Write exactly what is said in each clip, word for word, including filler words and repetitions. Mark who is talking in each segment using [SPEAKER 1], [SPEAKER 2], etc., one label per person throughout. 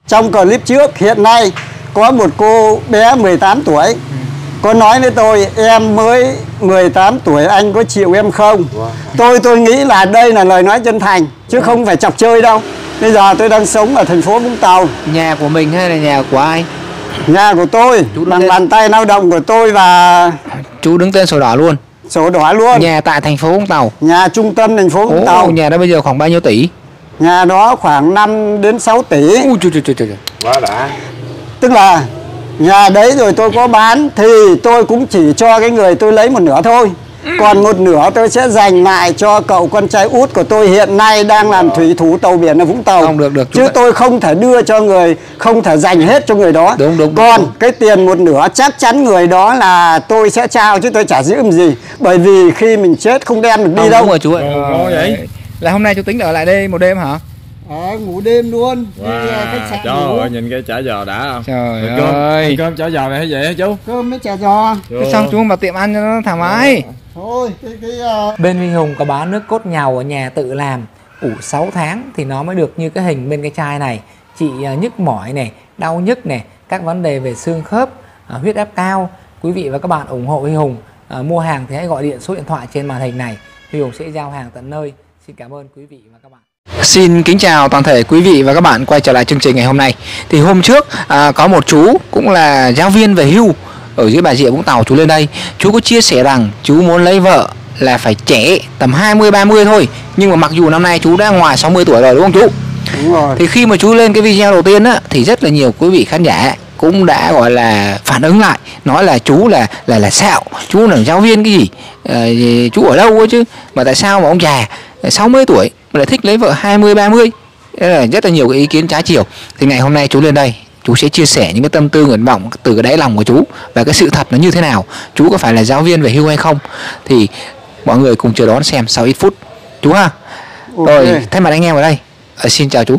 [SPEAKER 1] Trong clip trước hiện nay có một cô bé mười tám tuổi ừ. có nói với tôi em mới mười tám tuổi anh có chịu em không? Wow. Tôi tôi nghĩ là đây là lời nói chân thành chứ wow. không phải chọc chơi đâu. Bây giờ tôi đang sống ở thành phố Vũng Tàu.
[SPEAKER 2] Nhà của mình hay là nhà của ai?
[SPEAKER 1] Nhà của tôi, bằng tên... bàn tay lao động của tôi và...
[SPEAKER 2] Chú đứng tên sổ đỏ luôn?
[SPEAKER 1] Sổ đỏ luôn.
[SPEAKER 2] Nhà tại thành phố Vũng Tàu?
[SPEAKER 1] Nhà trung tâm thành phố Vũng Ồ, Tàu.
[SPEAKER 2] Nhà đó bây giờ khoảng bao nhiêu tỷ?
[SPEAKER 1] Nhà đó khoảng năm đến sáu tỷ.
[SPEAKER 2] Ui trời trời trời trời.
[SPEAKER 3] Quá đã.
[SPEAKER 1] Tức là nhà đấy rồi tôi có bán thì tôi cũng chỉ cho cái người tôi lấy một nửa thôi. Còn một nửa tôi sẽ dành lại cho cậu con trai út của tôi hiện nay đang làm thủy thủ tàu biển ở Vũng Tàu.
[SPEAKER 2] Không được được.
[SPEAKER 1] Chứ đã... tôi không thể đưa cho người, không thể dành hết cho người đó.
[SPEAKER 2] Đúng đúng.
[SPEAKER 1] Còn
[SPEAKER 2] đúng.
[SPEAKER 1] cái tiền một nửa chắc chắn người đó là tôi sẽ trao chứ tôi chả giữ làm gì. Bởi vì khi mình chết không đem được đi không, đâu.
[SPEAKER 2] Đúng rồi chú ơi. Ờ, vậy. Là hôm nay chú tính ở lại đây một đêm hả?
[SPEAKER 1] Ờ, ngủ đêm luôn.
[SPEAKER 3] Wow. Đi khách sạn trời ngủ. Ơi, nhìn cái chả giò đã không?
[SPEAKER 2] Trời
[SPEAKER 3] Rồi
[SPEAKER 2] cơm, ơi.
[SPEAKER 3] Cơm chả giò này hay vậy hả chú?
[SPEAKER 1] Cơm với chả giò.
[SPEAKER 2] Thế sao chú không vào tiệm ăn cho nó thoải mái?
[SPEAKER 1] Thôi, cái, cái, uh...
[SPEAKER 4] Bên Huy Hùng có bán nước cốt nhàu ở nhà tự làm, ủ sáu tháng thì nó mới được như cái hình bên cái chai này. Chị uh, nhức mỏi này, đau nhức này, các vấn đề về xương khớp, uh, huyết áp cao. Quý vị và các bạn ủng hộ Huy Hùng uh, mua hàng thì hãy gọi điện số điện thoại trên màn hình này. Huy Hùng sẽ giao hàng tận nơi. Xin cảm ơn quý vị và các bạn.
[SPEAKER 2] Xin kính chào toàn thể quý vị và các bạn quay trở lại chương trình ngày hôm nay. Thì hôm trước à, có một chú cũng là giáo viên về hưu ở dưới Bà Rịa Vũng Tàu, chú lên đây. Chú có chia sẻ rằng chú muốn lấy vợ là phải trẻ tầm hai mươi ba mươi thôi. Nhưng mà mặc dù năm nay chú đã ngoài sáu mươi tuổi rồi đúng không chú?
[SPEAKER 1] Đúng rồi.
[SPEAKER 2] Thì khi mà chú lên cái video đầu tiên á, thì rất là nhiều quý vị khán giả cũng đã gọi là phản ứng lại, nói là chú là là là xạo, chú là giáo viên cái gì, à, chú ở đâu ấy chứ mà tại sao mà ông già sáu mươi tuổi mà lại thích lấy vợ hai mươi ba mươi. Đây là rất là nhiều cái ý kiến trái chiều. Thì ngày hôm nay chú lên đây, chú sẽ chia sẻ những cái tâm tư nguyện vọng từ cái đáy lòng của chú và cái sự thật nó như thế nào. Chú có phải là giáo viên về hưu hay không thì mọi người cùng chờ đón xem sau ít phút chú ha. Okay. Rồi thay mặt anh em ở đây, à, xin chào chú.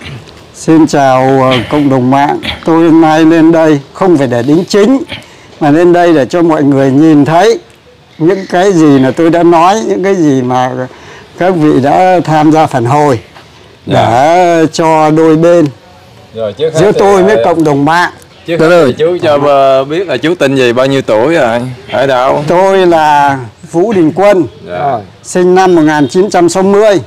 [SPEAKER 1] Xin chào uh, cộng đồng mạng. Tôi hôm nay lên đây không phải để đính chính mà lên đây để cho mọi người nhìn thấy những cái gì là tôi đã nói, những cái gì mà các vị đã tham gia phản hồi để yeah. cho đôi bên
[SPEAKER 3] rồi, trước
[SPEAKER 1] giữa tôi với cộng đồng mạng.
[SPEAKER 3] Trước hết chú cho biết là chú tên gì, bao nhiêu tuổi rồi, ở đâu?
[SPEAKER 1] Tôi là Vũ Đình Quân, yeah. sinh năm một nghìn chín trăm sáu mươi.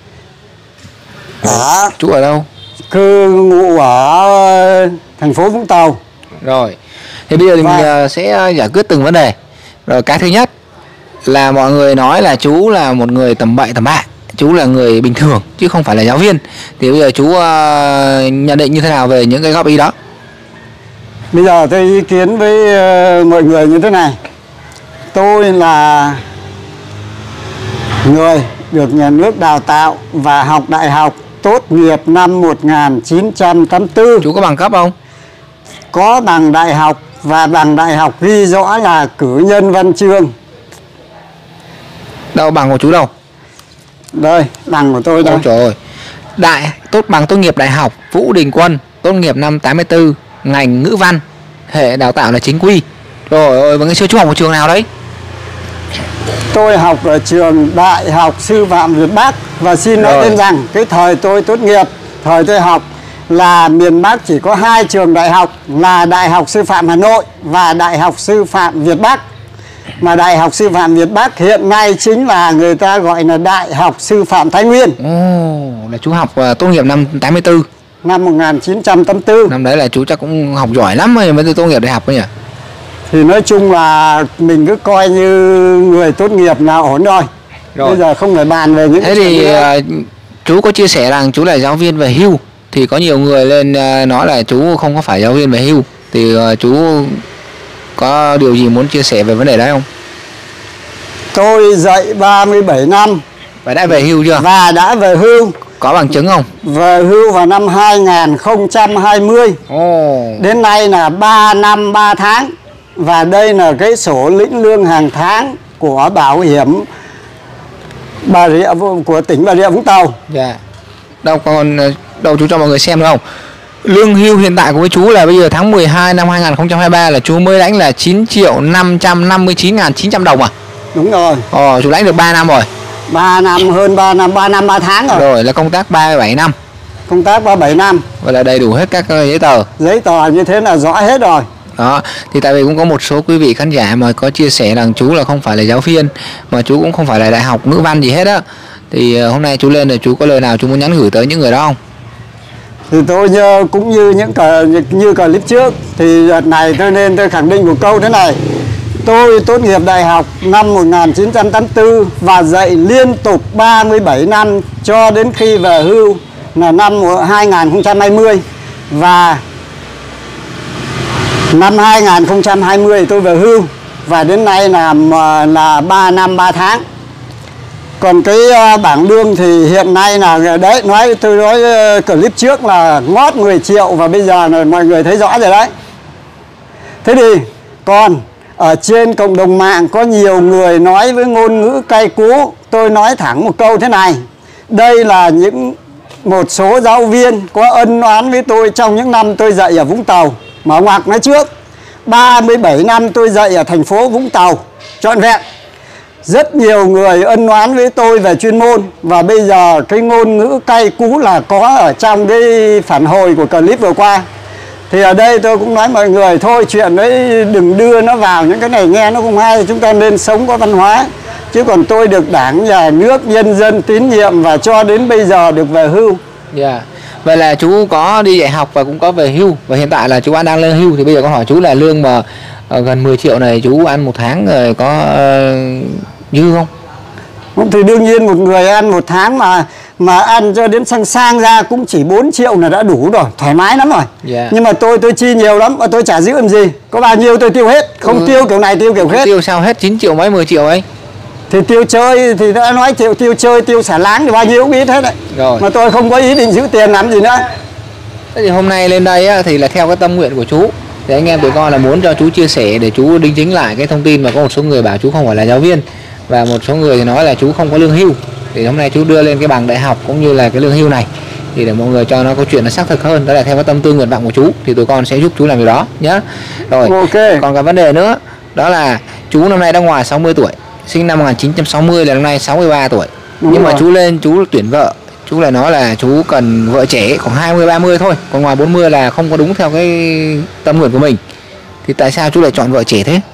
[SPEAKER 2] À, chú ở đâu?
[SPEAKER 1] Cư ngụ ở thành phố Vũng Tàu.
[SPEAKER 2] Rồi, thì bây giờ thì mình và... sẽ giải quyết từng vấn đề. Rồi cái thứ nhất là mọi người nói là chú là một người tầm bậy tầm bạ, chú là người bình thường chứ không phải là giáo viên. Thì bây giờ chú uh, nhận định như thế nào về những cái góp ý đó?
[SPEAKER 1] Bây giờ tôi ý kiến với uh, mọi người như thế này. Tôi là người được nhà nước đào tạo và học đại học, tốt nghiệp năm một nghìn chín trăm tám mươi tư.
[SPEAKER 2] Chú có bằng cấp không?
[SPEAKER 1] Có bằng đại học và bằng đại học ghi rõ là cử nhân văn chương.
[SPEAKER 2] Đâu bằng của chú đâu?
[SPEAKER 1] Đây, bằng của tôi đây.
[SPEAKER 2] Ôi trời ơi. Đại tốt bằng tốt nghiệp đại học Vũ Đình Quân, tốt nghiệp năm tám mươi tư, ngành ngữ văn, hệ đào tạo là chính quy. Rồi ơi, và ngày xưa chú học ở trường nào đấy?
[SPEAKER 1] Tôi học ở trường Đại học Sư phạm Việt Bắc. Và xin nói tên rằng cái thời tôi tốt nghiệp, thời tôi học là miền Bắc chỉ có hai trường đại học là Đại học Sư phạm Hà Nội và Đại học Sư phạm Việt Bắc. Mà Đại học Sư phạm Việt Bắc hiện nay chính là người ta gọi là Đại học Sư phạm Thái Nguyên.
[SPEAKER 2] Ồ, là chú học uh, tốt nghiệp năm tám mươi tư.
[SPEAKER 1] Năm một nghìn chín trăm tám mươi tư.
[SPEAKER 2] Năm đấy là chú chắc cũng học giỏi lắm rồi mới tốt nghiệp đại học ấy nhỉ?
[SPEAKER 1] Thì nói chung là mình cứ coi như người tốt nghiệp là ổn rồi. Rồi. Bây giờ không phải bàn về những
[SPEAKER 2] thế thì uh, chú có chia sẻ rằng chú là giáo viên về hưu. Thì có nhiều người lên uh, nói là chú không có phải giáo viên về hưu. Thì uh, chú có điều gì muốn chia sẻ về vấn đề đấy không?
[SPEAKER 1] Tôi dạy ba mươi bảy năm.
[SPEAKER 2] Và đã về hưu chưa?
[SPEAKER 1] Và đã về hưu.
[SPEAKER 2] Có bằng chứng không?
[SPEAKER 1] Về hưu vào năm hai nghìn không trăm hai mươi.
[SPEAKER 2] Oh.
[SPEAKER 1] Đến nay là ba năm ba tháng. Và đây là cái sổ lĩnh lương hàng tháng của bảo hiểm Bà Rịa của tỉnh Bà Rịa Vũng Tàu.
[SPEAKER 2] Dạ. Yeah. Đâu còn đâu chú cho mọi người xem được không? Lương hưu hiện tại của chú là bây giờ tháng mười hai năm hai nghìn không trăm hai mươi ba là chú mới lãnh là chín triệu năm trăm năm mươi chín nghìn chín trăm đồng à?
[SPEAKER 1] Đúng rồi.
[SPEAKER 2] Ồ, chú lãnh được ba năm rồi.
[SPEAKER 1] ba năm, hơn ba năm, ba năm ba tháng rồi.
[SPEAKER 2] Rồi là công tác ba mươi bảy năm.
[SPEAKER 1] công tác ba mươi bảy năm.
[SPEAKER 2] Vậy là đầy đủ hết các giấy tờ.
[SPEAKER 1] Giấy tờ như thế là rõ hết rồi.
[SPEAKER 2] Đó, thì tại vì cũng có một số quý vị khán giả mà có chia sẻ rằng chú là không phải là giáo viên, mà chú cũng không phải là đại học ngữ văn gì hết á. Thì hôm nay chú lên là chú có lời nào chú muốn nhắn gửi tới những người đó không?
[SPEAKER 1] Thì tôi như, cũng như những như clip trước, thì đợt này tôi nên tôi khẳng định một câu thế này. Tôi tốt nghiệp đại học năm một nghìn chín trăm tám mươi tư và dạy liên tục ba mươi bảy năm cho đến khi về hưu là năm hai nghìn không trăm hai mươi. Và năm hai nghìn không trăm hai mươi tôi về hưu và đến nay là là ba năm ba tháng. Còn cái bảng lương thì hiện nay là đấy, nói tôi nói clip trước là ngót mười triệu và bây giờ là mọi người thấy rõ rồi đấy. Thế thì còn ở trên cộng đồng mạng có nhiều người nói với ngôn ngữ cay cú. Tôi nói thẳng một câu thế này. Đây là những một số giáo viên có ân oán với tôi trong những năm tôi dạy ở Vũng Tàu. Mở ngoặc nói trước, ba mươi bảy năm tôi dạy ở thành phố Vũng Tàu trọn vẹn. Rất nhiều người ân oán với tôi về chuyên môn. Và bây giờ cái ngôn ngữ cay cú là có ở trong cái phản hồi của clip vừa qua. Thì ở đây tôi cũng nói mọi người thôi, chuyện đấy đừng đưa nó vào những cái này nghe nó không hay. Chúng ta nên sống có văn hóa. Chứ còn tôi được Đảng, Nhà nước, nhân dân tín nhiệm và cho đến bây giờ được về hưu.
[SPEAKER 2] Dạ. Yeah. Vậy là chú có đi dạy học và cũng có về hưu. Và hiện tại là chú ăn đang lương hưu. Thì bây giờ con hỏi chú là lương mà uh, gần mười triệu này chú ăn một tháng rồi có uh, dư không?
[SPEAKER 1] Không, thì đương nhiên một người ăn một tháng mà mà ăn cho đến sang sang ra cũng chỉ bốn triệu là đã đủ rồi, thoải mái lắm rồi.
[SPEAKER 2] Yeah.
[SPEAKER 1] Nhưng mà tôi tôi chi nhiều lắm và tôi chả giữ làm gì. Có bao nhiêu tôi tiêu hết, không ừ. tiêu kiểu này tiêu kiểu khác.
[SPEAKER 2] Tiêu sao hết chín triệu mấy mười triệu ấy?
[SPEAKER 1] Thì tiêu chơi thì đã nói tiêu tiêu chơi tiêu xả láng thì bao nhiêu cũng biết hết đấy.
[SPEAKER 2] Rồi.
[SPEAKER 1] Mà tôi không có ý định giữ tiền làm gì nữa.
[SPEAKER 2] Thế thì hôm nay lên đây á, thì là theo cái tâm nguyện của chú. Thì anh em tụi con là muốn cho chú chia sẻ để chú đính chính lại cái thông tin mà có một số người bảo chú không phải là giáo viên. Và một số người thì nói là chú không có lương hưu. Thì hôm nay chú đưa lên cái bằng đại học cũng như là cái lương hưu này. Thì để mọi người cho nó câu chuyện nó xác thực hơn. Đó là theo cái tâm tư nguyện vọng của chú. Thì tụi con sẽ giúp chú làm điều đó nhé. Rồi,
[SPEAKER 1] okay.
[SPEAKER 2] Còn cái vấn đề nữa, đó là chú năm nay đã ngoài sáu mươi tuổi, sinh năm một nghìn chín trăm sáu mươi là năm nay sáu mươi ba tuổi. Đúng Nhưng rồi. Mà chú lên chú tuyển vợ, chú lại nói là chú cần vợ trẻ khoảng hai mươi ba mươi thôi. Còn ngoài bốn mươi là không có đúng theo cái tâm nguyện của mình. Thì tại sao chú lại chọn vợ trẻ thế?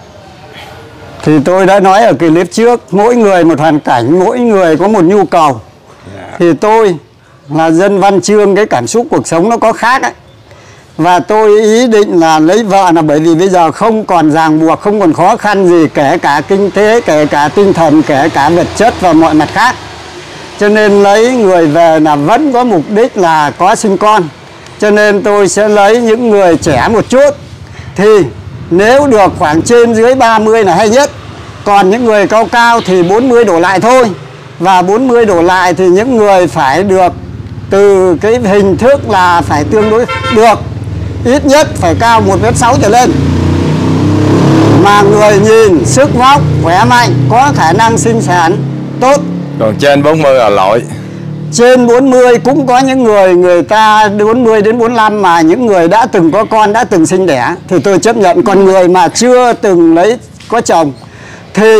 [SPEAKER 1] Thì tôi đã nói ở clip trước, mỗi người một hoàn cảnh, mỗi người có một nhu cầu. Yeah. Thì tôi là dân văn chương, cái cảm xúc cuộc sống nó có khác ấy. Và tôi ý định là lấy vợ là bởi vì bây giờ không còn ràng buộc, không còn khó khăn gì, kể cả kinh tế, kể cả tinh thần, kể cả vật chất và mọi mặt khác. Cho nên lấy người về là vẫn có mục đích là có sinh con. Cho nên tôi sẽ lấy những người trẻ một chút. Thì nếu được khoảng trên dưới ba mươi là hay nhất. Còn những người cao cao thì bốn mươi đổ lại thôi. Và bốn mươi đổ lại thì những người phải được từ cái hình thức là phải tương đối được. Ít nhất phải cao một mét sáu trở lên. Mà người nhìn sức vóc, khỏe mạnh, có khả năng sinh sản tốt.
[SPEAKER 3] Còn trên bốn mươi là loại.
[SPEAKER 1] Trên bốn mươi cũng có những người người ta bốn mươi đến bốn mươi lăm mà những người đã từng có con, đã từng sinh đẻ thì tôi chấp nhận. Còn người mà chưa từng lấy có chồng thì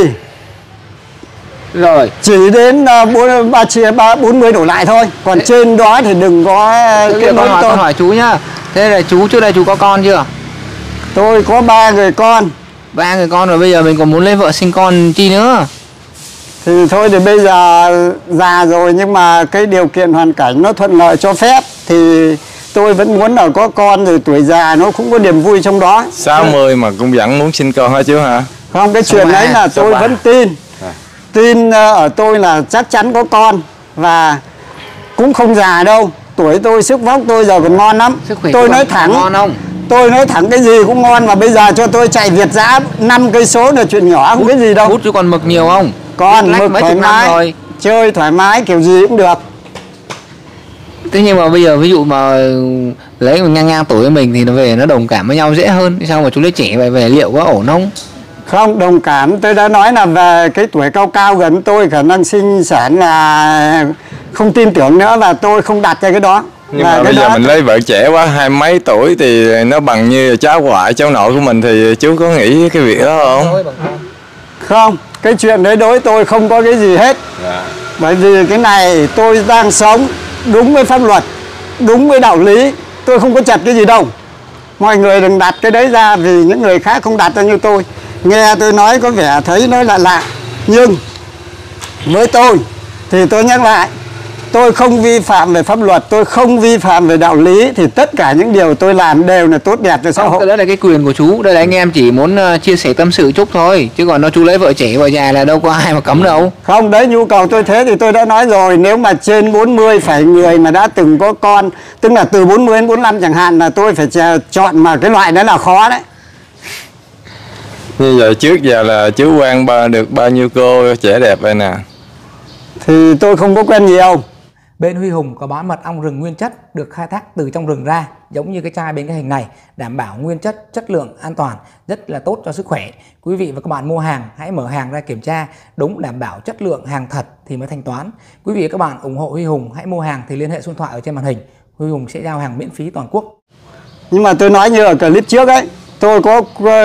[SPEAKER 2] rồi
[SPEAKER 1] chỉ đến bốn mươi đổ lại thôi. Còn thế, trên đó thì đừng có
[SPEAKER 2] cái nói tôi. Tôi hỏi chú nhá. Thế là chú trước đây chú có con chưa?
[SPEAKER 1] Tôi có ba người con.
[SPEAKER 2] Ba người con rồi, bây giờ mình còn muốn lấy vợ sinh con chi nữa?
[SPEAKER 1] Thì thôi thì bây giờ già rồi nhưng mà cái điều kiện hoàn cảnh nó thuận lợi cho phép thì tôi vẫn muốn là có con, rồi tuổi già nó cũng có niềm vui trong đó.
[SPEAKER 3] sáu mươi mà cũng vẫn muốn sinh con hả chú hả?
[SPEAKER 1] Không, cái chuyện ấy là tôi vẫn tin. À. Tin ở tôi là chắc chắn có con và cũng không già đâu. Tuổi tôi, sức vóc tôi giờ còn ngon lắm. Tôi nói thẳng,
[SPEAKER 2] ngon không?
[SPEAKER 1] Tôi nói thẳng cái gì cũng ngon mà bây giờ cho tôi chạy Việt Dã năm cây số là chuyện nhỏ, không biết gì đâu.
[SPEAKER 2] Hút chú còn mực nhiều không?
[SPEAKER 1] Còn mực thoải mái, chơi thoải mái kiểu gì cũng được.
[SPEAKER 2] Thế nhưng mà bây giờ ví dụ mà lấy ngang ngang tuổi với mình thì nó về nó đồng cảm với nhau dễ hơn. Sao mà chú lấy trẻ vậy về liệu có ổn không?
[SPEAKER 1] Không, đồng cảm tôi đã nói là về cái tuổi cao cao gần tôi khả năng sinh sản là không tin tưởng nữa và tôi không đặt ra cái đó.
[SPEAKER 3] Nhưng và mà bây giờ mình lấy vợ trẻ quá, hai mấy tuổi thì nó bằng như cháu ngoại, cháu nội của mình thì chú có nghĩ cái việc đó không?
[SPEAKER 1] Không, cái chuyện đấy đối với tôi không có cái gì hết. Yeah. Bởi vì cái này tôi đang sống đúng với pháp luật. đúng với đạo lý, tôi không có chặt cái gì đâu. Mọi người đừng đặt cái đấy ra, vì những người khác không đặt ra như tôi. Nghe tôi nói có vẻ thấy nó lạ lạ, nhưng với tôi thì tôi nhắc lại, tôi không vi phạm về pháp luật, tôi không vi phạm về đạo lý, thì tất cả những điều tôi làm đều là tốt đẹp cho xã hội.
[SPEAKER 2] Đó là cái quyền của chú, đây là anh em chỉ muốn uh, chia sẻ tâm sự chút thôi, chứ còn nó chú lấy vợ trẻ vào nhà là đâu có ai mà cấm đâu.
[SPEAKER 1] Không, đấy nhu cầu tôi thế thì tôi đã nói rồi, nếu mà trên bốn mươi phải người mà đã từng có con, tức là từ bốn mươi đến bốn mươi lăm chẳng hạn, là tôi phải chọn, mà cái loại đó là khó đấy.
[SPEAKER 3] Như vậy trước giờ là chú quen ba được bao nhiêu cô trẻ đẹp vậy nè?
[SPEAKER 1] Thì tôi không có quen nhiều.
[SPEAKER 4] Bên Huy Hùng có bán mật ong rừng nguyên chất được khai thác từ trong rừng ra, giống như cái chai bên cái hình này, đảm bảo nguyên chất, chất lượng an toàn, rất là tốt cho sức khỏe. Quý vị và các bạn mua hàng hãy mở hàng ra kiểm tra đúng, đảm bảo chất lượng hàng thật thì mới thanh toán. Quý vị và các bạn ủng hộ Huy Hùng hãy mua hàng thì liên hệ số điện thoại ở trên màn hình. Huy Hùng sẽ giao hàng miễn phí toàn quốc.
[SPEAKER 1] Nhưng mà tôi nói như ở clip trước ấy, tôi có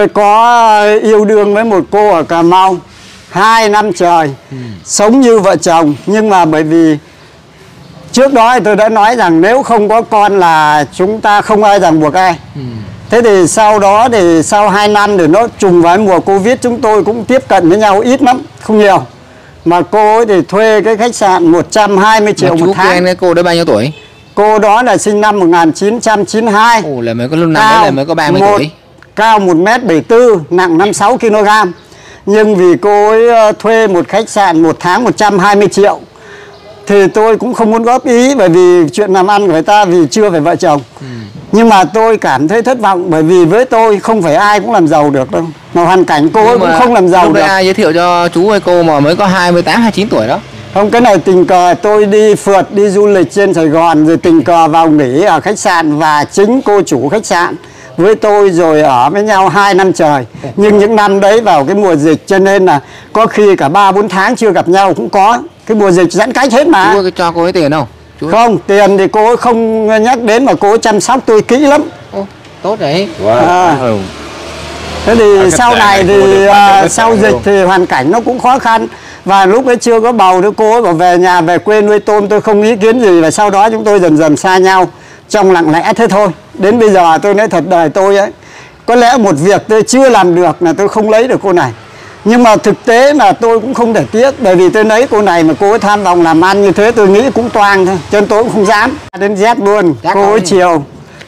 [SPEAKER 1] có yêu đương với một cô ở Cà Mau hai năm trời, ừ. sống như vợ chồng, nhưng mà bởi vì trước đó tôi đã nói rằng nếu không có con là chúng ta không ai ràng buộc ai. Ừ. Thế thì sau đó thì sau hai năm thì nó trùng với mùa Covid, chúng tôi cũng tiếp cận với nhau ít lắm, không nhiều. Mà cô ấy thì thuê cái khách sạn một trăm hai mươi triệu một tháng.
[SPEAKER 2] Chú quen cô đấy bao nhiêu tuổi?
[SPEAKER 1] Cô đó là sinh năm một nghìn chín trăm chín mươi hai.
[SPEAKER 2] Ồ, là mới có lúc năm đấy là mới có ba mươi
[SPEAKER 1] một,
[SPEAKER 2] tuổi.
[SPEAKER 1] Cao một mét bảy mươi tư, nặng năm mươi sáu ki lô gam. Nhưng vì cô ấy thuê một khách sạn một tháng một trăm hai mươi triệu thì tôi cũng không muốn góp ý, bởi vì chuyện làm ăn của người ta vì chưa phải vợ chồng. Ừ. Nhưng mà tôi cảm thấy thất vọng, bởi vì với tôi không phải ai cũng làm giàu được đâu. Mà hoàn cảnh cô ấy cũng không làm giàu được.
[SPEAKER 2] Ai giới thiệu cho chú hay cô mà mới có hai mươi tám, hai mươi chín tuổi đó?
[SPEAKER 1] Không, cái này tình cờ tôi đi phượt, đi du lịch trên Sài Gòn, rồi tình cờ vào nghỉ ở khách sạn, và chính cô chủ khách sạn với tôi rồi ở với nhau hai năm trời. Nhưng những năm đấy vào cái mùa dịch, cho nên là có khi cả ba bốn tháng chưa gặp nhau cũng có. Cái mùa dịch giãn cách hết mà.
[SPEAKER 2] Chú có cho cô ấy tiền không? Chú...
[SPEAKER 1] Không, tiền thì cô ấy không nhắc đến, mà cô ấy chăm sóc tôi kỹ lắm.
[SPEAKER 2] Ô, tốt đấy.
[SPEAKER 1] Wow. À. Thế thì à, sau này thì uh, sau dịch luôn. Thì hoàn cảnh nó cũng khó khăn. Và lúc ấy chưa có bầu thì cô ấy bảo về nhà, về quê nuôi tôm, tôi không ý kiến gì. Và sau đó chúng tôi dần dần xa nhau trong lặng lẽ thế thôi. Đến bây giờ tôi nói thật, đời tôi ấy, có lẽ một việc tôi chưa làm được là tôi không lấy được cô này. Nhưng mà thực tế là tôi cũng không để tiếc, bởi vì tôi lấy cô này mà cô ấy tham vọng làm ăn như thế, tôi nghĩ cũng toang thôi, cho nên tôi cũng không dám. Đến Z luôn, Chắc cô ấy chiều.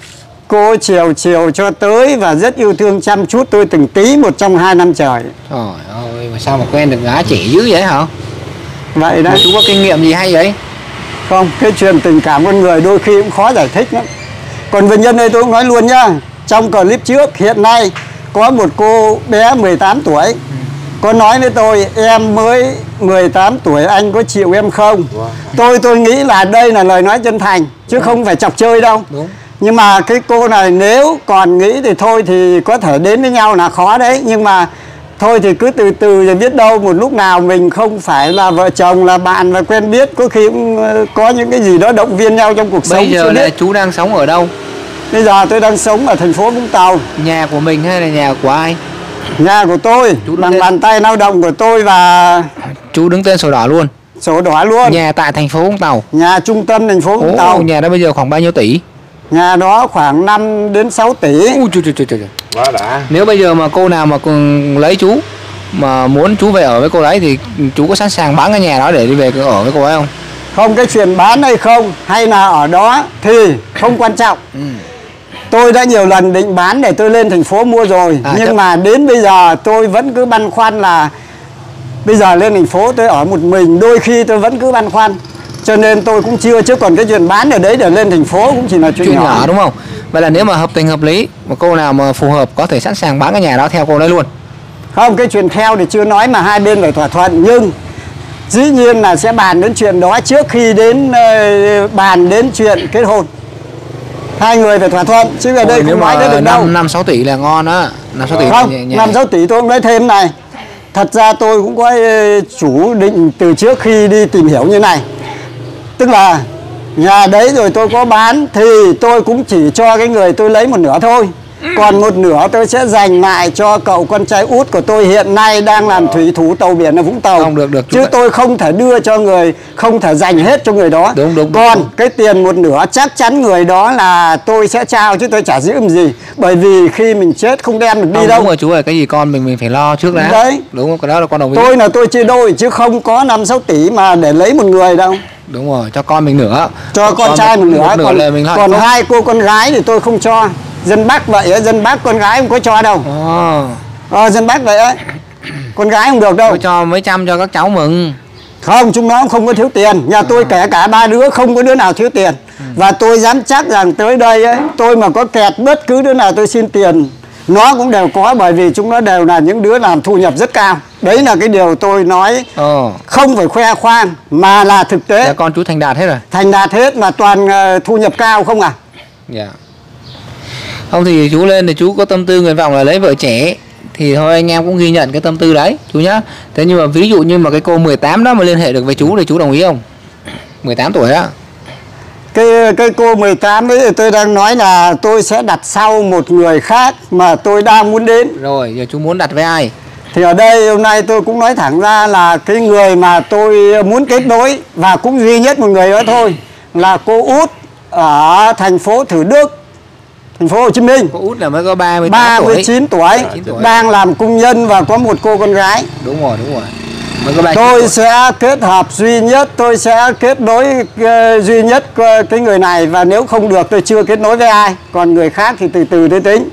[SPEAKER 1] Cô ấy chiều chiều cho tới và rất yêu thương chăm chút tôi từng tí một trong hai năm trời.
[SPEAKER 2] Trời ơi, mà sao mà quen được gái trẻ dữ vậy hả?
[SPEAKER 1] Vậy đấy.
[SPEAKER 2] Chú có kinh nghiệm gì hay vậy?
[SPEAKER 1] Không, cái chuyện tình cảm con người đôi khi cũng khó giải thích lắm. Còn về nhân đây tôi cũng nói luôn nhá. Trong clip trước, hiện nay có một cô bé mười tám tuổi. Ừ. Có nói với tôi, em mới mười tám tuổi, anh có chịu em không? Wow. Tôi tôi nghĩ là đây là lời nói chân thành, chứ wow. không phải chọc chơi đâu. Đúng. Nhưng mà cái cô này nếu còn nghĩ thì thôi thì có thể đến với nhau là khó đấy. Nhưng mà thôi thì cứ từ từ rồi biết đâu một lúc nào mình không phải là vợ chồng, là bạn và quen biết, có khi cũng có những cái gì đó động viên nhau trong cuộc
[SPEAKER 2] Bây
[SPEAKER 1] sống.
[SPEAKER 2] Bây giờ là chú đang sống ở đâu?
[SPEAKER 1] Bây giờ tôi đang sống ở thành phố Vũng Tàu.
[SPEAKER 2] Nhà của mình hay là nhà của ai?
[SPEAKER 1] Nhà của tôi, bằng tên... bàn tay lao động của tôi. Và
[SPEAKER 2] chú đứng tên sổ đỏ luôn?
[SPEAKER 1] Sổ đỏ luôn.
[SPEAKER 2] Nhà tại thành phố Vũng Tàu?
[SPEAKER 1] Nhà trung tâm thành phố Vũng
[SPEAKER 2] Ồ,
[SPEAKER 1] Tàu.
[SPEAKER 2] Nhà đó bây giờ khoảng bao nhiêu tỷ?
[SPEAKER 1] Nhà đó khoảng năm đến sáu tỷ.
[SPEAKER 2] Ui trời trời trời. Quá đã. Nếu bây giờ mà cô nào mà cùng lấy chú, mà muốn chú về ở với cô đấy, thì chú có sẵn sàng bán cái nhà đó để đi về ở với cô ấy không?
[SPEAKER 1] Không, cái chuyện bán hay không, hay là ở đó thì không quan trọng. Ừ. Tôi đã nhiều lần định bán để tôi lên thành phố mua rồi. à, Nhưng chắc... mà đến bây giờ tôi vẫn cứ băn khoăn là bây giờ lên thành phố tôi ở một mình, đôi khi tôi vẫn cứ băn khoăn. Cho nên tôi cũng chưa, chứ còn cái chuyện bán ở đấy để lên thành phố cũng chỉ là chuyện, chuyện nhỏ. nhỏ
[SPEAKER 2] đúng không? Vậy là nếu mà hợp tình hợp lý, mà cô nào mà phù hợp có thể sẵn sàng bán cái nhà đó theo cô đấy luôn.
[SPEAKER 1] Không, cái chuyện theo thì chưa nói, mà hai bên phải thỏa thuận. Nhưng dĩ nhiên là sẽ bàn đến chuyện đó trước khi đến uh, bàn đến chuyện kết hôn. Hai người phải thỏa thuận, chứ ở đây không nói được đâu.
[SPEAKER 2] Năm sáu tỷ là ngon đó. Năm sáu tỷ.
[SPEAKER 1] Không, năm sáu tỷ tôi cũng nói thêm này. Thật ra tôi cũng có chủ định từ trước khi đi tìm hiểu như này. Tức là nhà đấy rồi tôi có bán thì tôi cũng chỉ cho cái người tôi lấy một nửa thôi. Còn một nửa tôi sẽ dành lại cho cậu con trai út của tôi hiện nay đang làm thủy thủ tàu biển ở Vũng Tàu.
[SPEAKER 2] Không được, được,
[SPEAKER 1] chứ tôi không thể đưa cho người, không thể dành hết cho người đó.
[SPEAKER 2] Đúng, đúng,
[SPEAKER 1] Còn
[SPEAKER 2] đúng.
[SPEAKER 1] cái tiền một nửa chắc chắn người đó là tôi sẽ trao chứ tôi chả giữ làm gì. Bởi vì khi mình chết không đem được đi
[SPEAKER 2] Không,
[SPEAKER 1] đâu.
[SPEAKER 2] đúng rồi chú ơi, cái gì con mình mình phải lo trước đã.
[SPEAKER 1] Đấy.
[SPEAKER 2] Đúng không? Cái đó là con đồng ý.
[SPEAKER 1] Tôi là tôi chia đôi chứ không có năm sáu tỷ mà để lấy một người đâu.
[SPEAKER 2] Đúng rồi, cho con mình nữa.
[SPEAKER 1] Cho con trai một nửa,
[SPEAKER 2] một nửa
[SPEAKER 1] còn,
[SPEAKER 2] là mình lo
[SPEAKER 1] còn
[SPEAKER 2] hạnh phúc.
[SPEAKER 1] hai cô con gái thì tôi không cho. Dân Bắc vậy á, dân Bắc con gái không có cho đâu.
[SPEAKER 2] Ồ,
[SPEAKER 1] Ờ, dân Bắc vậy ấy, con gái không được đâu.
[SPEAKER 2] tôi cho mấy trăm cho các cháu mừng.
[SPEAKER 1] Không, chúng nó không có thiếu tiền. Nhà tôi kể cả ba đứa không có đứa nào thiếu tiền. Và tôi dám chắc rằng tới đây ấy, tôi mà có kẹt bất cứ đứa nào tôi xin tiền, nó cũng đều có, bởi vì chúng nó đều là những đứa làm thu nhập rất cao. Đấy là cái điều tôi nói,
[SPEAKER 2] Ồ,
[SPEAKER 1] không phải khoe khoang mà là thực tế.
[SPEAKER 2] dạ con chú thành đạt hết rồi.
[SPEAKER 1] Thành đạt hết mà toàn ờ, thu nhập cao không à.
[SPEAKER 2] Dạ. Không thì chú lên thì chú có tâm tư nguyện vọng là lấy vợ trẻ, thì thôi anh em cũng ghi nhận cái tâm tư đấy chú nhá. Thế nhưng mà ví dụ như mà cái cô mười tám đó mà liên hệ được với chú thì chú đồng ý không? mười tám tuổi á.
[SPEAKER 1] Cái cái cô mười tám đấy thì tôi đang nói là tôi sẽ đặt sau một người khác mà tôi đang muốn đến.
[SPEAKER 2] Rồi, giờ chú muốn đặt với ai?
[SPEAKER 1] Thì ở đây hôm nay tôi cũng nói thẳng ra là cái người mà tôi muốn kết nối và cũng duy nhất một người đó thôi là cô út ở thành phố Thủ Đức, thành phố Hồ Chí Minh.
[SPEAKER 2] Cô út là mới có ba mươi
[SPEAKER 1] ba mươi
[SPEAKER 2] tuổi.
[SPEAKER 1] chín tuổi,
[SPEAKER 2] ba mươi chín tuổi.
[SPEAKER 1] đang làm công nhân và có một cô con gái.
[SPEAKER 2] Đúng rồi, đúng rồi. Mới có ba mươi chín
[SPEAKER 1] Tôi
[SPEAKER 2] tuổi.
[SPEAKER 1] sẽ kết hợp duy nhất, tôi sẽ kết nối uh, duy nhất uh, cái người này, và nếu không được tôi chưa kết nối với ai. Còn người khác thì từ từ tôi tính.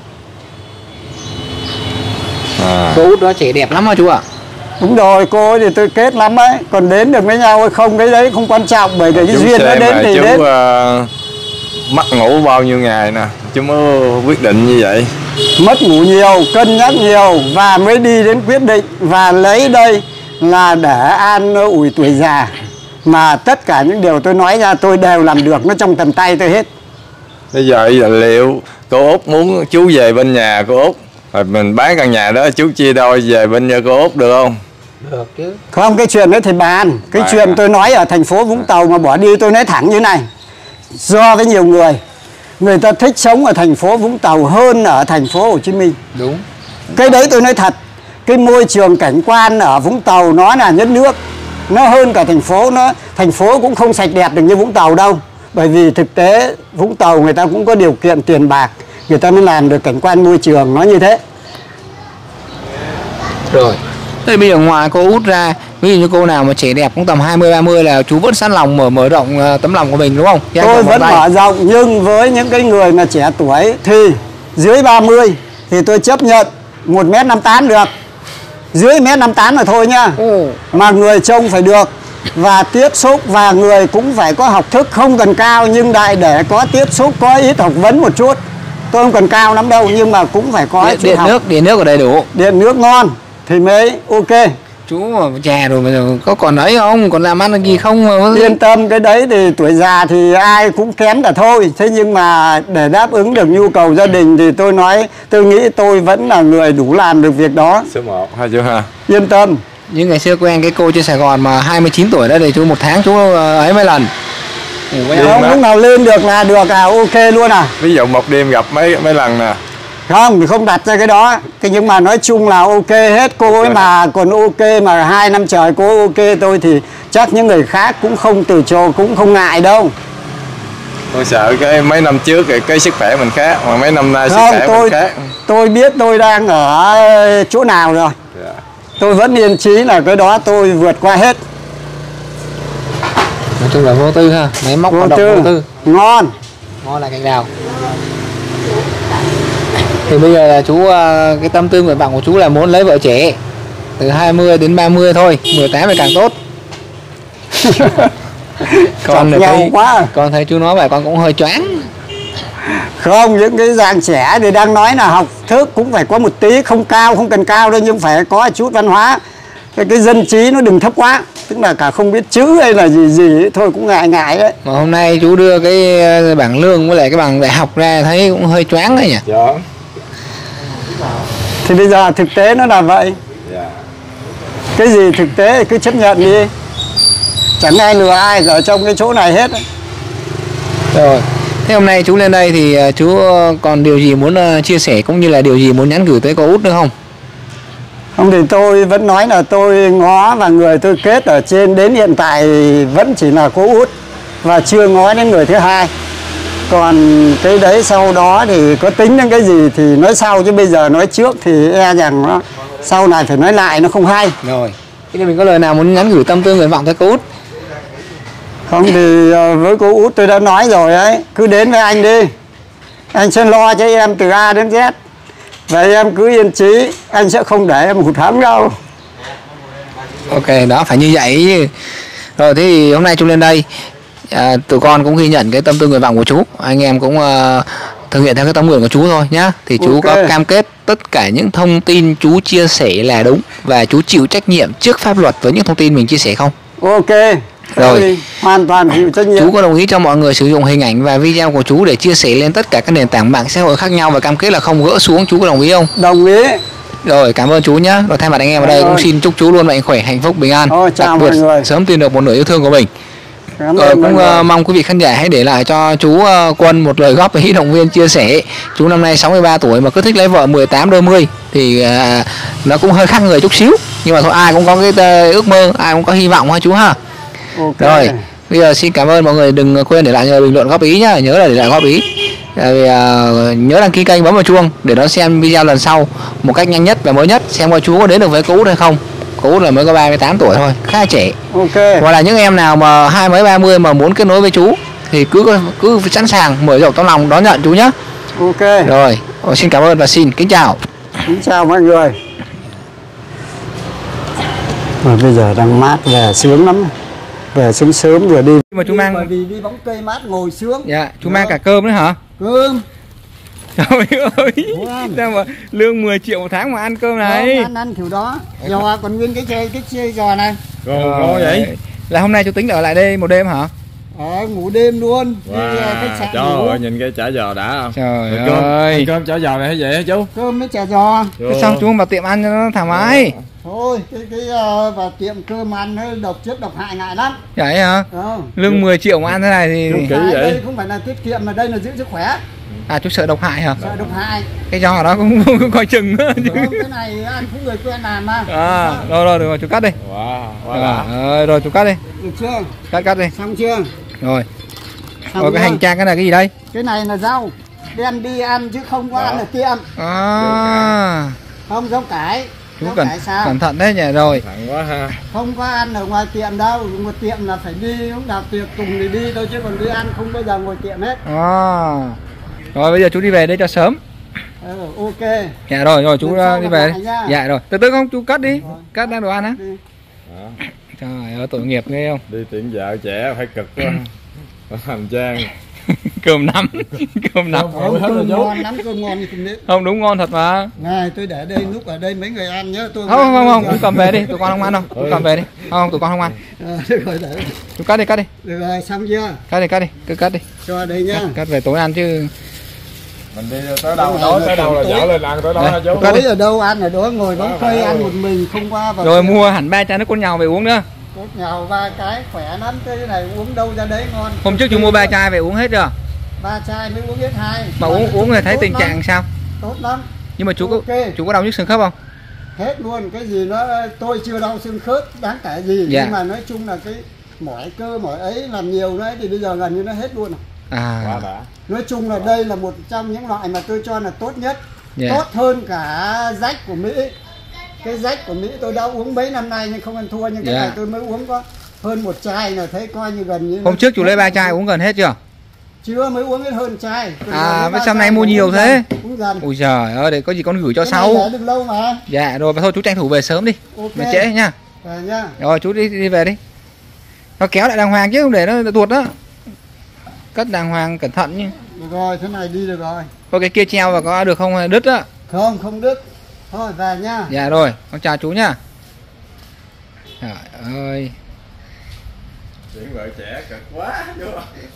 [SPEAKER 3] À.
[SPEAKER 2] Cô út đó trẻ đẹp lắm hả chú ạ?
[SPEAKER 1] Đúng rồi, cô ấy thì tôi kết lắm ấy. Còn đến được với nhau hay không cái đấy không quan trọng, bởi vì cái duyên nó đến thì
[SPEAKER 3] chú
[SPEAKER 1] đến.
[SPEAKER 3] uh, mất ngủ bao nhiêu ngày nè chú mới quyết định như vậy?
[SPEAKER 1] Mất ngủ nhiều, cân nhắc nhiều và mới đi đến quyết định. Và lấy đây là để an ủi tuổi già. Mà tất cả những điều tôi nói ra tôi đều làm được, nó trong tầm tay tôi hết.
[SPEAKER 3] Bây giờ liệu cô Út muốn chú về bên nhà cô Út, rồi mình bán căn nhà đó chú chia đôi về bên nhà cô Út được không?
[SPEAKER 2] Được chứ.
[SPEAKER 1] Không, cái chuyện đấy thì bàn. Cái
[SPEAKER 3] Bàn
[SPEAKER 1] chuyện
[SPEAKER 3] à?
[SPEAKER 1] tôi nói ở thành phố Vũng Tàu mà bỏ đi, tôi nói thẳng như này. Do với nhiều người, người ta thích sống ở thành phố Vũng Tàu hơn ở thành phố Hồ Chí Minh.
[SPEAKER 2] Đúng.
[SPEAKER 1] Cái đấy tôi nói thật. Cái môi trường cảnh quan ở Vũng Tàu nó là nhất nước, nó hơn cả thành phố. Nó thành phố cũng không sạch đẹp được như Vũng Tàu đâu. Bởi vì thực tế Vũng Tàu người ta cũng có điều kiện tiền bạc, người ta mới làm được cảnh quan môi trường nó như thế.
[SPEAKER 2] Rồi. Thế bây giờ ngoài cô út ra, ví dụ như cô nào mà trẻ đẹp cũng tầm hai mươi ba mươi là chú vẫn sẵn lòng mở mở rộng uh, tấm lòng của mình đúng không? Chứ
[SPEAKER 1] Tôi
[SPEAKER 2] không
[SPEAKER 1] vẫn
[SPEAKER 2] tay.
[SPEAKER 1] mở rộng, nhưng với những cái người mà trẻ tuổi thì dưới ba mươi thì tôi chấp nhận một mét năm tám được. Dưới mét năm tám là thôi nhá.
[SPEAKER 2] Ừ.
[SPEAKER 1] Mà người trông phải được và tiếp xúc, và người cũng phải có học thức, không cần cao nhưng đại để có tiếp xúc, có ít học vấn một chút. Tôi không cần cao lắm đâu nhưng mà cũng phải có
[SPEAKER 2] Điện,
[SPEAKER 1] chút
[SPEAKER 2] điện
[SPEAKER 1] học.
[SPEAKER 2] nước, điện nước ở đầy đủ.
[SPEAKER 1] Điện nước ngon thì mới ok.
[SPEAKER 2] Chú mà già rồi bây giờ có còn ấy không? Còn làm ăn được gì không mà
[SPEAKER 1] Yên tâm, cái đấy thì tuổi già thì ai cũng kém cả thôi. Thế nhưng mà để đáp ứng được nhu cầu gia đình thì tôi nói, tôi nghĩ tôi vẫn là người đủ làm được việc đó.
[SPEAKER 3] Số một ha chú ha.
[SPEAKER 1] Yên tâm.
[SPEAKER 2] như ngày xưa quen cái cô trên Sài Gòn mà hai mươi chín tuổi đó thì chú một tháng chú ấy mấy lần. Ngủ với
[SPEAKER 3] Đêm
[SPEAKER 2] nhau.
[SPEAKER 1] Không,
[SPEAKER 3] á.
[SPEAKER 1] lúc nào lên được là được à, ok luôn à.
[SPEAKER 3] Ví dụ một đêm gặp mấy mấy lần nè.
[SPEAKER 1] Không, thì không đặt ra cái đó. Thế nhưng mà nói chung là ok hết. Cô ấy mà còn ok mà hai năm trời cô ấy ok tôi thì chắc những người khác cũng không từ chối, cũng không ngại đâu.
[SPEAKER 3] Tôi sợ cái mấy năm trước cái, cái sức khỏe mình khác, mà mấy năm nay sức
[SPEAKER 1] Không,
[SPEAKER 3] khỏe
[SPEAKER 1] tôi
[SPEAKER 3] mình khác.
[SPEAKER 1] tôi biết tôi đang ở chỗ nào rồi.
[SPEAKER 3] Dạ.
[SPEAKER 1] Tôi vẫn yên chí là cái đó tôi vượt qua hết.
[SPEAKER 2] Nói chung là vô tư ha, máy móc
[SPEAKER 1] Vô
[SPEAKER 2] hoạt động
[SPEAKER 1] tư,
[SPEAKER 2] vô tư.
[SPEAKER 1] ngon.
[SPEAKER 2] Ngon là cành đào. Thì bây giờ là chú ờ, cái tâm tư nguyện vọng của chú là muốn lấy vợ trẻ từ hai mươi đến ba mươi thôi, mười tám thì càng tốt. Con
[SPEAKER 1] Chọc nhau
[SPEAKER 2] thấy,
[SPEAKER 1] quá.
[SPEAKER 2] con thấy chú nói vậy con cũng hơi choáng.
[SPEAKER 1] Không, những cái dạng trẻ thì đang nói là học thức cũng phải có một tí, không cao, không cần cao đâu, nhưng phải có chút văn hóa. Cái, cái dân trí nó đừng thấp quá, tức là cả không biết chữ hay là gì gì ấy, thôi cũng ngại ngại đấy.
[SPEAKER 2] Mà hôm nay chú đưa cái ờ, bảng lương với lại cái bằng đại học ra thấy cũng hơi choáng đấy nhỉ.
[SPEAKER 3] Dạ.
[SPEAKER 1] Thì bây giờ thực tế nó là vậy.
[SPEAKER 3] Dạ.
[SPEAKER 1] Cái gì thực tế thì cứ chấp nhận đi. Chẳng ai lừa ai ở trong cái chỗ này hết ấy.
[SPEAKER 2] Rồi, Thế hôm nay chú lên đây thì uh, chú còn điều gì muốn uh, chia sẻ cũng như là điều gì muốn nhắn gửi tới cô Út nữa không?
[SPEAKER 1] Không thì tôi vẫn nói là tôi ngó và người tôi kết ở trên đến hiện tại vẫn chỉ là cô Út và chưa ngó đến người thứ hai. Còn cái đấy sau đó thì có tính đến cái gì thì nói sau, chứ bây giờ nói trước thì e rằng nó sau này phải nói lại nó không hay.
[SPEAKER 2] Rồi, thế thì mình có lời nào muốn nhắn gửi tâm tư nguyện vọng tới cô Út?
[SPEAKER 1] Không thì với cô Út tôi đã nói rồi ấy, cứ đến với anh đi, anh sẽ lo cho em từ A đến Z. Và em cứ yên chí, anh sẽ không để em hụt hẫng đâu.
[SPEAKER 2] Ok, đó phải như vậy chứ. Rồi thế thì hôm nay chú lên đây, à, tụi con cũng ghi nhận cái tâm tư nguyện vọng của chú. Anh em cũng uh, thực hiện theo cái tâm nguyện của chú thôi nhá. Thì chú okay. có cam kết tất cả những thông tin chú chia sẻ là đúng và chú chịu trách nhiệm trước pháp luật với những thông tin mình chia sẻ không?
[SPEAKER 1] Ok.
[SPEAKER 2] Rồi,
[SPEAKER 1] hoàn toàn chịu trách nhiệm.
[SPEAKER 2] Chú có đồng ý cho mọi người sử dụng hình ảnh và video của chú để chia sẻ lên tất cả các nền tảng mạng xã hội khác nhau và cam kết là không gỡ xuống, chú có đồng ý không?
[SPEAKER 1] Đồng ý.
[SPEAKER 2] Rồi, cảm ơn chú nhé. Rồi thay mặt anh em ở đây cũng xin chúc chú luôn mạnh khỏe, hạnh phúc, bình an,
[SPEAKER 1] Ôi, chào mọi người.
[SPEAKER 2] sớm tìm được một nửa yêu thương của mình. Rồi cũng uh, mong quý vị khán giả hãy để lại cho chú uh, Quân một lời góp ý, động viên, chia sẻ. Chú năm nay sáu mươi ba tuổi mà cứ thích lấy vợ mười tám đôi mươi thì uh, nó cũng hơi khác người chút xíu. Nhưng mà thôi, ai cũng có cái ước mơ, ai cũng có hy vọng ha chú ha. Okay. Rồi, bây giờ xin cảm ơn mọi người, đừng quên để lại bình luận góp ý nhá, nhớ là để lại góp ý. Rồi, uh, nhớ đăng ký kênh, bấm vào chuông để đón xem video lần sau một cách nhanh nhất và mới nhất, xem coi chú có đến được với cô Út hay không. Cô Út là mới có ba mươi tám tuổi thôi, khá trẻ.
[SPEAKER 1] Ok.
[SPEAKER 2] Hoặc là những em nào mà hai mấy ba mươi mà muốn kết nối với chú thì cứ cứ sẵn sàng mở rộng tấm lòng đón nhận chú nhé.
[SPEAKER 1] Ok.
[SPEAKER 2] Rồi, xin cảm ơn và xin kính chào.
[SPEAKER 1] Kính chào mọi người. Mà bây giờ đang mát, về sướng lắm. Về sớm sớm vừa đi.
[SPEAKER 2] Nhưng mà chú mang,
[SPEAKER 1] bởi vì đi bóng cây mát ngồi sướng.
[SPEAKER 2] Dạ, chú mang cả cơm nữa hả?
[SPEAKER 1] Cơm.
[SPEAKER 2] Trời ơi, sao mà lương mười triệu một tháng mà ăn cơm này?
[SPEAKER 1] Không, ăn ăn kiểu đó. Giò còn nguyên cái chơi cái chơi giò này.
[SPEAKER 3] Rồi, ngon vậy.
[SPEAKER 2] Là hôm nay chú tính ở lại đây một đêm hả?
[SPEAKER 1] Ờ, ngủ đêm luôn.
[SPEAKER 3] Wow. Trời ơi, nhìn cái chả giò đã không?
[SPEAKER 2] Trời
[SPEAKER 3] cơm,
[SPEAKER 2] ơi.
[SPEAKER 3] Cơm chả giò này hay vậy hả chú?
[SPEAKER 1] Cơm với chả giò.
[SPEAKER 2] Thế sao chú không vào tiệm ăn cho nó thoải mái?
[SPEAKER 1] Thôi, cái cái uh, vào tiệm cơm ăn nó độc chất độc hại ngại lắm.
[SPEAKER 2] Vậy hả?
[SPEAKER 1] Ờ.
[SPEAKER 2] Lương mười triệu mà ăn thế này thì
[SPEAKER 3] kỹ vậy.
[SPEAKER 1] Đây không phải là tiết kiệm mà đây là giữ sức khỏe.
[SPEAKER 2] À, chú sợ độc hại hả?
[SPEAKER 1] Sợ độc hại.
[SPEAKER 2] Cái giò đó cũng, cũng coi chừng nữa chứ.
[SPEAKER 1] Không, cái này ăn cũng người quen làm mà.
[SPEAKER 2] À, rồi rồi, được rồi, chú cắt đi.
[SPEAKER 3] Wow, wow.
[SPEAKER 2] À, rồi, rồi chú cắt đi.
[SPEAKER 1] Được chưa?
[SPEAKER 2] Cắt cắt đi.
[SPEAKER 1] Xong chưa?
[SPEAKER 2] Rồi.
[SPEAKER 1] Xong
[SPEAKER 2] Rồi cái
[SPEAKER 1] chưa?
[SPEAKER 2] hành trang cái này cái gì đây?
[SPEAKER 1] Cái này là rau. Đem đi ăn chứ không có ăn ở tiệm.
[SPEAKER 2] À.
[SPEAKER 1] Không, rau cải.
[SPEAKER 2] Chú
[SPEAKER 1] Rau
[SPEAKER 2] cẩn,
[SPEAKER 1] cải sao?
[SPEAKER 2] cẩn thận đấy nhỉ. Rồi.
[SPEAKER 3] Thẳng quá ha.
[SPEAKER 1] Không có ăn ở ngoài tiệm đâu. Một tiệm là phải đi, lúc nào tiệc cùng thì đi thôi chứ còn đi ăn không bao giờ ngồi tiệm hết.
[SPEAKER 2] À. Rồi bây giờ chú đi về đây cho sớm.
[SPEAKER 1] Ừ, ok.
[SPEAKER 2] Dạ rồi, rồi chú
[SPEAKER 1] Lần
[SPEAKER 2] đi
[SPEAKER 1] sau
[SPEAKER 2] về
[SPEAKER 1] gặp
[SPEAKER 2] đi.
[SPEAKER 1] lại nha.
[SPEAKER 2] Dạ rồi. Từ từ không, chú cắt đi.
[SPEAKER 1] Rồi.
[SPEAKER 2] Cắt đang đồ ăn á.
[SPEAKER 1] Đi.
[SPEAKER 3] Đó.
[SPEAKER 2] Trời ơi, tội nghiệp ghê không?
[SPEAKER 3] Đi tiệm vợ trẻ phải cực quá. Hành trang.
[SPEAKER 2] Cơm nắm. Cơm nắm.
[SPEAKER 1] Không, cơm ngon lắm, cơm ngon thì không biết.
[SPEAKER 2] Không, đúng ngon thật mà.
[SPEAKER 1] Này, tôi để đây, lúc ở đây mấy người ăn nhớ tôi.
[SPEAKER 2] Không, không, không, chú cầm về đi, tụi con không ăn đâu. Chú cầm về đi. Không, không, tụi con không ăn.
[SPEAKER 1] À, được rồi, để.
[SPEAKER 2] Chú cắt đi, cắt đi.
[SPEAKER 1] Được rồi, xong chưa?
[SPEAKER 2] Cắt đi, cắt đi, cứ cắt đi.
[SPEAKER 1] Cho đây nhá.
[SPEAKER 2] Cắt, cắt về tối ăn chứ.
[SPEAKER 3] Mình đi tới đâu tối tới đâu là dở lên ăn tới đó hả chú?
[SPEAKER 1] Tối ở đâu ăn ở đó, ngồi bóng cây ăn một mình không qua vào.
[SPEAKER 2] Rồi mua hẳn ba chai nước cốt nhàu về uống nữa.
[SPEAKER 1] Cốt nhàu ba cái khỏe lắm, cái này uống đâu ra đấy ngon.
[SPEAKER 2] Hôm trước chú mua ba chai về uống hết chưa?
[SPEAKER 1] Ba chai mới uống hết hai.
[SPEAKER 2] Mà uống uống rồi thấy tình trạng sao?
[SPEAKER 1] Tốt lắm.
[SPEAKER 2] Nhưng mà chú có
[SPEAKER 1] Okay.
[SPEAKER 2] chú có đau nhức xương khớp không?
[SPEAKER 1] Hết luôn, cái gì nó tôi chưa đau xương khớp đáng kể gì,
[SPEAKER 2] Dạ.
[SPEAKER 1] nhưng mà nói chung là cái mỏi cơ mỏi ấy làm nhiều đấy thì bây giờ gần như nó hết luôn.
[SPEAKER 2] À.
[SPEAKER 3] Quá đã.
[SPEAKER 1] Nói chung là đây là một trong những loại mà tôi cho là tốt nhất.
[SPEAKER 2] Dạ.
[SPEAKER 1] Tốt hơn cả rách của Mỹ. Cái rách của Mỹ tôi đã uống mấy năm nay nhưng không ăn thua, nhưng cái
[SPEAKER 2] Dạ.
[SPEAKER 1] này tôi mới uống có hơn một chai là thấy coi như gần như.
[SPEAKER 2] Hôm trước chú lấy ba chai uống gần hết chưa?
[SPEAKER 1] Chưa, mới uống hết hơn chai. Còn
[SPEAKER 2] À,
[SPEAKER 1] lấy
[SPEAKER 2] với
[SPEAKER 1] ba
[SPEAKER 2] sao
[SPEAKER 1] chai
[SPEAKER 2] nay mua
[SPEAKER 1] uống
[SPEAKER 2] nhiều
[SPEAKER 1] dần,
[SPEAKER 2] thế?
[SPEAKER 1] Uống dần.
[SPEAKER 2] Ôi trời ơi, để có gì con gửi cho
[SPEAKER 1] Cái
[SPEAKER 2] sau.
[SPEAKER 1] này để được lâu mà.
[SPEAKER 2] Dạ rồi, và thôi chú tranh thủ về sớm đi.
[SPEAKER 1] Ok.
[SPEAKER 2] Mà trễ nha.
[SPEAKER 1] Rồi nha.
[SPEAKER 2] Rồi chú đi đi về đi. Nó kéo lại đàng hoàng chứ không để nó tuột đó. Cất đàng hoàng cẩn thận nhé.
[SPEAKER 1] Được rồi, thế này đi được rồi.
[SPEAKER 2] Có cái kia treo và có được không đứt á?
[SPEAKER 1] Không, không đứt. Thôi về nha.
[SPEAKER 2] Dạ rồi, con chào chú nhá. Trời ơi.
[SPEAKER 3] Chuyện vợ trẻ cực quá chú.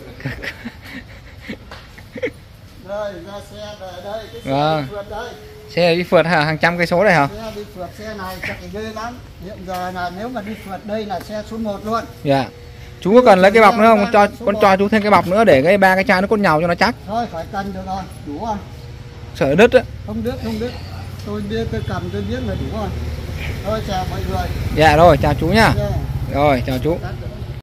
[SPEAKER 1] Rồi, ra xe về đây, cái xe
[SPEAKER 2] Vâng.
[SPEAKER 1] đi phượt đây.
[SPEAKER 2] Xe đi phượt hả? Hàng trăm cây số đây hả?
[SPEAKER 1] Xe đi phượt, xe này chạy ghê lắm. Hiện giờ là nếu mà đi phượt đây là xe số một luôn.
[SPEAKER 2] Dạ. Chú có cần lấy cái bọc nữa không? Con cho con cho chú thêm cái bọc nữa để cái ba cái chai nó cốt nhàu cho nó chắc.
[SPEAKER 1] Thôi phải cần được rồi, đủ rồi.
[SPEAKER 2] Sợ đứt á.
[SPEAKER 1] Không đứt, không đứt. Tôi biết, tôi cầm tôi biết là đủ rồi. Thôi chào mọi người.
[SPEAKER 2] Dạ rồi, chào chú nhá.
[SPEAKER 1] Yeah.
[SPEAKER 2] Rồi, chào chú.
[SPEAKER 1] Cắt được.